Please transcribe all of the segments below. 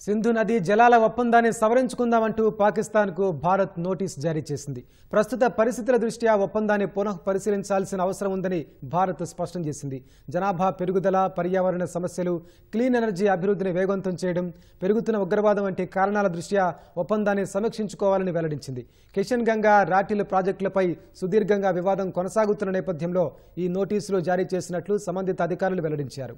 సింధు నది జలాల ఒప్పందాన్ని సవరించుకుందామంటూ పాకిస్తాన్కు భారత్ నోటీస్ జారీ చేసింది. ప్రస్తుత పరిస్థితుల దృష్ట్యా ఒప్పందాన్ని పునః పరిశీలించాల్సిన అవసరం ఉందని భారత్ స్పష్టం చేసింది. జనాభా పెరుగుదల, పర్యావరణ సమస్యలు, క్లీన్ ఎనర్జీ అభివృద్ధిని వేగవంతం చేయడం, పెరుగుతున్న ఉగ్రవాదం వంటి కారణాల దృష్ట్యా ఒప్పందాన్ని సమీక్షించుకోవాలని వెల్లడించింది. కిషన్ గంగా, రాటిల్ ప్రాజెక్టులపై సుదీర్ఘంగా వివాదం కొనసాగుతున్న నేపథ్యంలో ఈ నోటీసులు జారీ చేసినట్లు సంబంధిత అధికారులు వెల్లడించారు.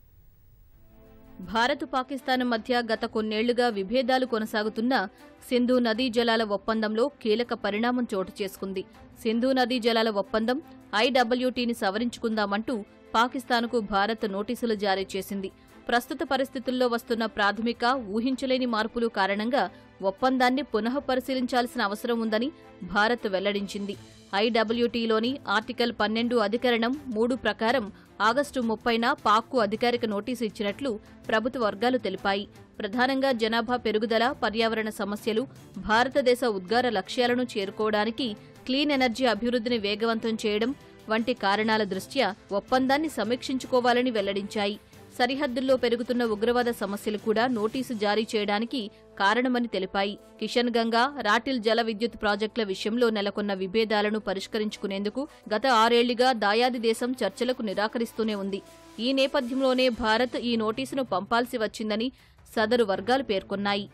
భారత్ పాకిస్తాన్ మధ్య గత కొన్నేళ్లుగా విభేదాలు కొనసాగుతున్న సింధు నదీ జలాల ఒప్పందంలో కీలక పరిణామం చోటు చేసుకుంది. సింధు నదీ జలాల ఒప్పందం IWTని సవరించుకుందామంటూ పాకిస్తాన్కు భారత్ నోటీసులు జారీ చేసింది. ప్రస్తుత పరిస్థితుల్లో వస్తున్న ప్రాథమిక, ఊహించలేని మార్పులు కారణంగా ఒప్పందాన్ని పునః పరిశీలించాల్సిన అవసరం ఉందని భారత్ వెల్లడించింది. IWTలోని ఆర్టికల్ 12 అధికరణం 3 ప్రకారం ఆగస్టు 30న పాక్కు అధికారిక నోటీసు ఇచ్చినట్లు ప్రభుత్వ వర్గాలు తెలిపాయి. ప్రధానంగా జనాభా పెరుగుదల, పర్యావరణ సమస్యలు, భారతదేశ ఉద్గార లక్ష్యాలను చేరుకోవడానికి క్లీన్ ఎనర్జీ అభివృద్ధిని వేగవంతం చేయడం వంటి కారణాల దృష్ట్యా ఒప్పందాన్ని సమీక్షించుకోవాలని వెల్లడించాయి. సరిహద్దుల్లో పెరుగుతున్న ఉగ్రవాద సమస్యలు కూడా నోటీసు జారీ చేయడానికి కారణమని తెలిపాయి. కిషన్ గంగా, రాటిల్ జల విద్యుత్ ప్రాజెక్టుల విషయంలో నెలకొన్న విభేదాలను పరిష్కరించుకునేందుకు గత 6 ఏళ్లుగా దాయాది దేశం చర్చలకు నిరాకరిస్తూనే ఉంది. ఈ నేపథ్యంలోనే భారత్ ఈ నోటీసును పంపాల్సి వచ్చిందని సదరు వర్గాలు పేర్కొన్నాయి.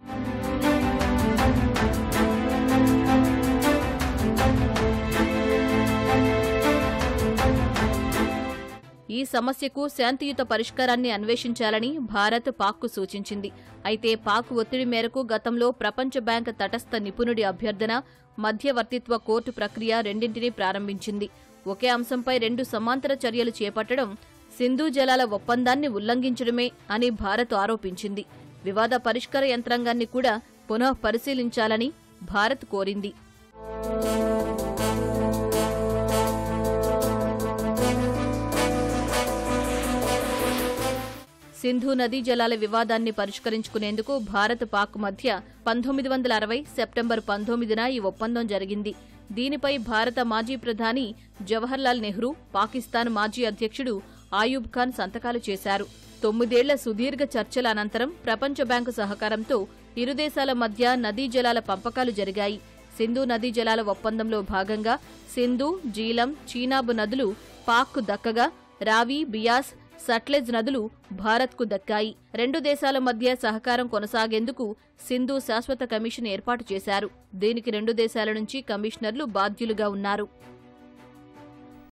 ఈ సమస్యకు శాంతియుత పరిష్కారాన్ని అన్వేషించాలని భారత్ పాక్కు సూచించింది. అయితే పాక్ ఒత్తిడి మేరకు గతంలో ప్రపంచ బ్యాంక్ తటస్థ నిపుణుడి అభ్యర్థన, మధ్యవర్తిత్వ కోర్టు ప్రక్రియ రెండింటినీ ప్రారంభించింది. ఒకే అంశంపై 2 సమాంతర చర్యలు చేపట్టడం సింధు జలాల ఒప్పందాన్ని ఉల్లంఘించడమే అని భారత్ ఆరోపించింది. వివాద పరిష్కార యంత్రాంగాన్ని కూడా పునః పరిశీలించాలని భారత్ కోరింది. సింధు నదీ జలాల వివాదాన్ని పరిష్కరించుకునేందుకు భారత్ పాక్ మధ్య 1960 సెప్టెంబర్ 19న ఈ ఒప్పందం జరిగింది. దీనిపై భారత మాజీ ప్రధాని జవహర్లాల్ నెహ్రూ, పాకిస్తాన్ మాజీ అధ్యక్షుడు ఆయూబ్ ఖాన్ సంతకాలు చేశారు. 9 ఏళ్ల సుదీర్ఘ చర్చల అనంతరం ప్రపంచ బ్యాంకు సహకారంతో ఇరు దేశాల మధ్య నదీ జలాల పంపకాలు జరిగాయి. సింధు నదీ జలాల ఒప్పందంలో భాగంగా సింధు, జీలం, చీనాబ్ నదులు పాక్కు దక్కగా, రావి, బియాస్, సట్లెజ్ నదులు భారత్కు దక్కాయి. 2 దేశాల మధ్య సహకారం కొనసాగేందుకు సింధు శాశ్వత కమిషన్ ఏర్పాటు చేశారు. దీనికి 2 దేశాల నుంచి కమిషనర్లు బాధ్యులుగా ఉన్నారు.